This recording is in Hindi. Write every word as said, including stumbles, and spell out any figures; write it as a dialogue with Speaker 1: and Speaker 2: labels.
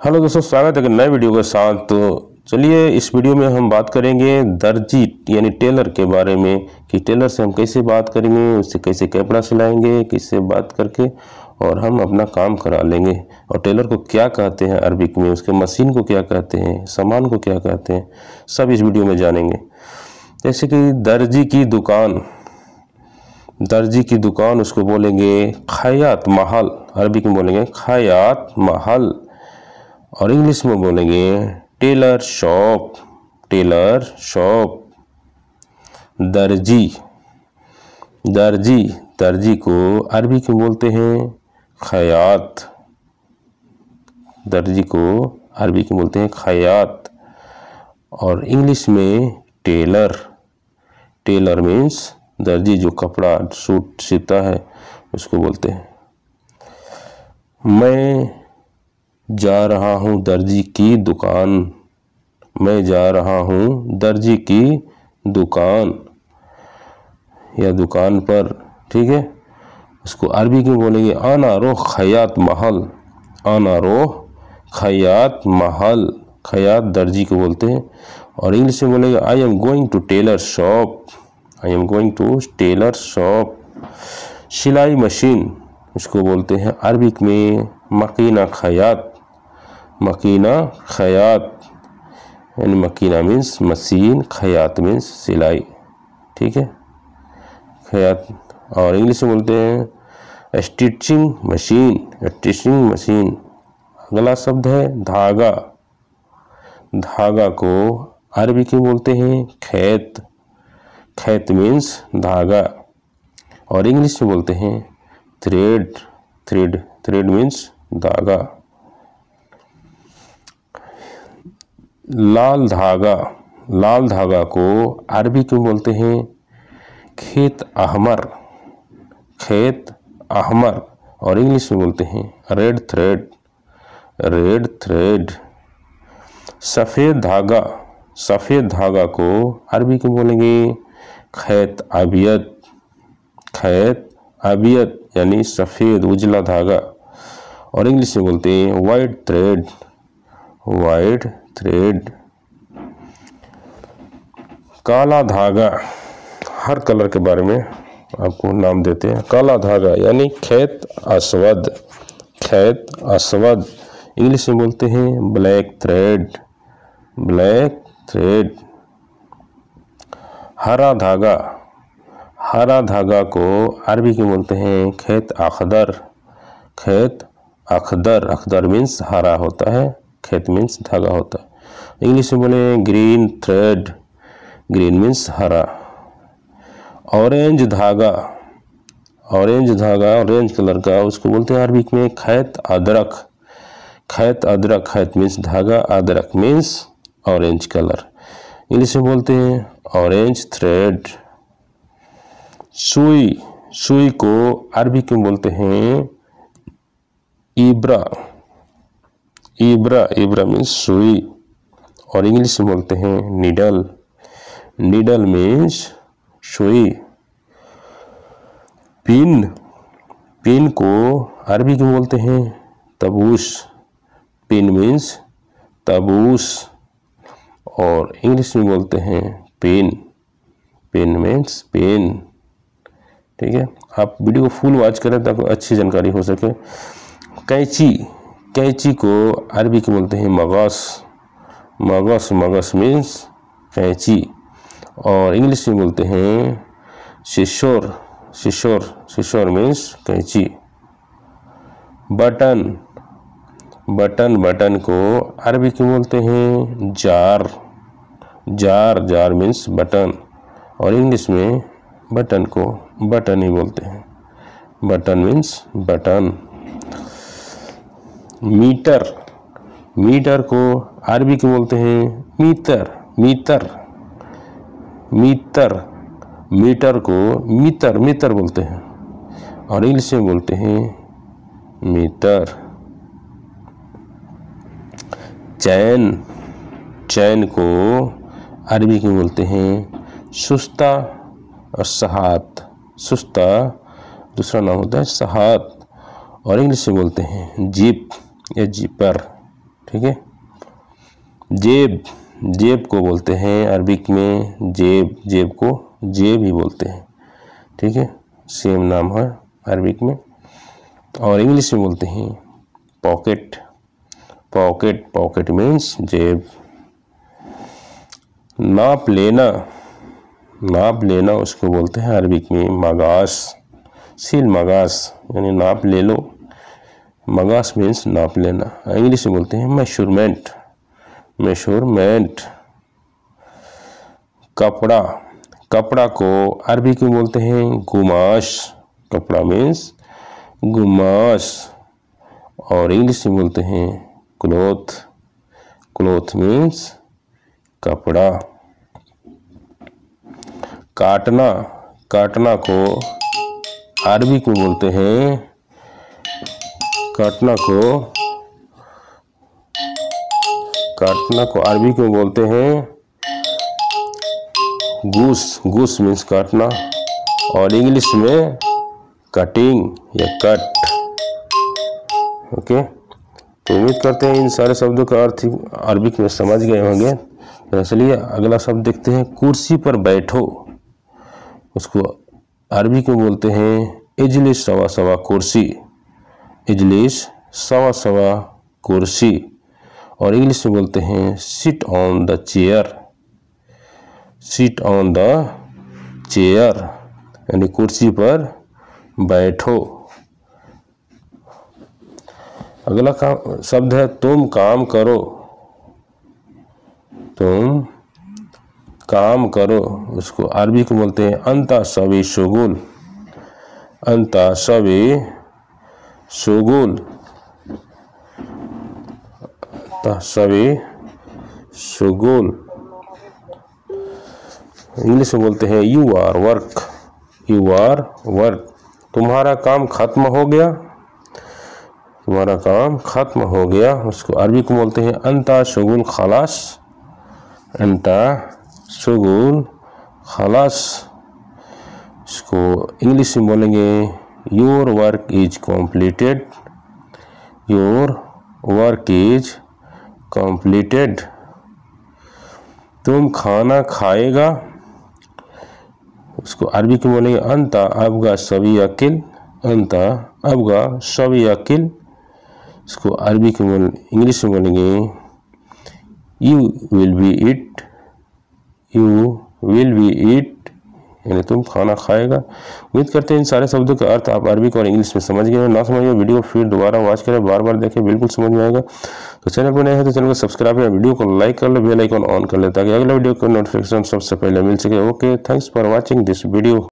Speaker 1: हेलो दोस्तों, स्वागत है एक नए वीडियो के साथ। तो चलिए इस वीडियो में हम बात करेंगे दर्जी यानी टेलर के बारे में कि टेलर से हम कैसे बात करेंगे, उससे कैसे कपड़ा सिलाएंगे, किससे बात करके और हम अपना काम करा लेंगे। और टेलर को क्या कहते हैं अरबिक में, उसके मशीन को क्या कहते हैं, सामान को क्या कहते हैं, सब इस वीडियो में जानेंगे। जैसे कि दर्जी की दुकान, दर्जी की दुकान उसको बोलेंगे खयात महल, अरबिक में बोलेंगे खयात महल। और इंग्लिश में बोलेंगे टेलर शॉप, टेलर शॉप। दर्जी, दर्जी दर्जी को अरबी में बोलते हैं खयात, दर्जी को अरबी में बोलते हैं खयात। और इंग्लिश में टेलर, टेलर मीन्स दर्जी जो कपड़ा सूट सीता है उसको बोलते हैं। मैं जा रहा हूँ दर्जी की दुकान, मैं जा रहा हूँ दर्जी की दुकान या दुकान पर, ठीक है। उसको अरबी में बोलेंगे आना रोह खयात महल, आना रोह खयात महल। खयात दर्जी को बोलते हैं। और इंग्लिश में बोलेंगे I am going to tailor shop, I am going to tailor shop. सिलाई मशीन उसको बोलते हैं अरबिक में मकीना खयात, मकीना खयात यानी मकीना मीन्स मशीन, खयात मीन्स सिलाई, ठीक है, खयात। और इंग्लिश में बोलते हैं स्टिचिंग मशीन, स्टिचिंग मशीन। अगला शब्द है धागा, धागा को अरबी में बोलते हैं खैत, खैत मीन्स धागा। और इंग्लिश में बोलते हैं थ्रेड, थ्रेड थ्रेड मीन्स धागा। लाल धागा, लाल धागा को अरबी में बोलते हैं खेत अहमर, खेत अहमर। और इंग्लिश में बोलते हैं रेड थ्रेड, रेड थ्रेड। सफ़ेद धागा, सफ़ेद धागा को अरबी में बोलेंगे खैत अबियत, खैत अबियत यानी सफ़ेद उजला धागा। और इंग्लिश में बोलते हैं वाइट थ्रेड, वाइट थ्रेड। काला धागा, हर कलर के बारे में आपको नाम देते हैं। काला धागा यानी खैत अस्वद, खैत अस्वद। इंग्लिश में बोलते हैं ब्लैक थ्रेड, ब्लैक थ्रेड। हरा धागा, हरा धागा को अरबी में बोलते हैं खैत अखदर, खैत अखदर। अखदर मीन्स हरा होता है, खैत मीन्स धागा होता है। इंग्लिश में बोले ग्रीन थ्रेड, ग्रीन मीन्स हरा। ऑरेंज धागा, ऑरेंज धागा ऑरेंज कलर का उसको बोलते हैं अरबी में खैत अदरक, खैत अदरक। खैत मीन्स धागा, अदरक मीन्स ऑरेंज कलर। इंग्लिश में बोलते हैं ऑरेंज थ्रेड। सुई, सुई को अरबी में बोलते हैं इब्रा, इब्रा, इब्रा मीन्स सुई। और इंग्लिश में बोलते हैं नीडल, नीडल मीन्स सुई। पिन, पिन को अरबी में बोलते हैं तबूस, पिन मीन्स तबूस। और इंग्लिश में बोलते हैं पेन, पेन मीन्स पेन, ठीक है। आप वीडियो को फुल वॉच करें ताकि अच्छी जानकारी हो सके। कैंची, कैंची को अरबी में बोलते हैं मगस, मगस, मगस मीन्स कैंची। और इंग्लिश में बोलते हैं सिसोर, सिसोर, सिसोर मीन्स कैंची। बटन, बटन, बटन को अरबी में बोलते हैं जार, जार, जार मीन्स बटन। और इंग्लिश में बटन को बटन ही बोलते हैं, button means button. Metre, metre को अरबी में बोलते हैं मीतर, मीतर, मीतर। मीटर को मीतर, मीतर बोलते हैं। और इंग्लिश में बोलते हैं मीटर। चैन, चैन को अरबी में बोलते हैं सुस्ता और सहात, सुस्ता दूसरा नाम होता है सहात। और इंग्लिश में बोलते हैं जिप या जिपर, ठीक है। जेब, जेब को बोलते हैं अरबिक में जेब, जेब को जेब ही बोलते हैं, ठीक है, सेम नाम है अरबिक में। और इंग्लिश में बोलते हैं पॉकेट, पॉकेट, पॉकेट मीन्स जेब। नाप लेना, नाप लेना उसको बोलते हैं अरबिक में मगास, सील मगास यानी नाप ले लो, मगास मीन्स नाप लेना। इंग्लिश में बोलते हैं मेजरमेंट, मेजरमेंट। कपड़ा, कपड़ा को अरबिक में बोलते हैं गुमाश, कपड़ा मीन्स गुमाश। और इंग्लिश में बोलते हैं क्लॉथ, क्लॉथ मीन्स कपड़ा। काटना, काटना को अरबिक में बोलते हैं, काटना को काटना को अरबिक में बोलते हैं गूस, गूस मीन्स काटना। और इंग्लिश में कटिंग या कट। ओके, तो उम्मीद करते हैं इन सारे शब्दों का अर्थ अरबिक में समझ गए होंगे। तो चलिए अगला शब्द देखते हैं। कुर्सी पर बैठो, उसको अरबिक में बोलते हैं इजलिस सवा सवा कुर्सी, इजलिस सवा सवा कुर्सी। और इंग्लिश में बोलते हैं sit on the chair, sit on the chair यानी कुर्सी पर बैठो। अगला काम शब्द है तुम काम करो, तुम काम करो, उसको अरबिक में बोलते हैं अंता सवी शुगुल, अंता सवी शुगुल, अंता सवी शुगुल। इंग्लिश में बोलते हैं you are work, you are work, तुम्हारा काम खत्म हो गया, तुम्हारा काम खत्म हो गया, उसको अरबिक में बोलते हैं अंता शुगुल खलास, अंता शुगुल खलास। इसको इंग्लिश में बोलेंगे your work is completed, your work is completed. तुम खाना खाएगा, उसको अरबी में बोलेंगे अंता अबगा सभी अकिल, अंता अबगा सभी अकिल। इसको अरबी में बोल इंग्लिश में बोलेंगे you will be it, you will be it यानी तुम खाना खाएगा। उम्मीद करते हैं इन सारे शब्दों का अर्थ आप अरबिक और इंग्लिश में समझ गए। ना समझ गए वीडियो फिर दोबारा वॉच करें, बार बार देखें, बिल्कुल समझ में आएगा। तो चैनल पर नए हैं तो चैनल को सब्सक्राइब करें, वीडियो को लाइक कर ले, बेल आइकन ऑन कर ले ताकि अगला वीडियो का नोटिफिकेशन सबसे पहले मिल सके। Okay, thanks for watching this video.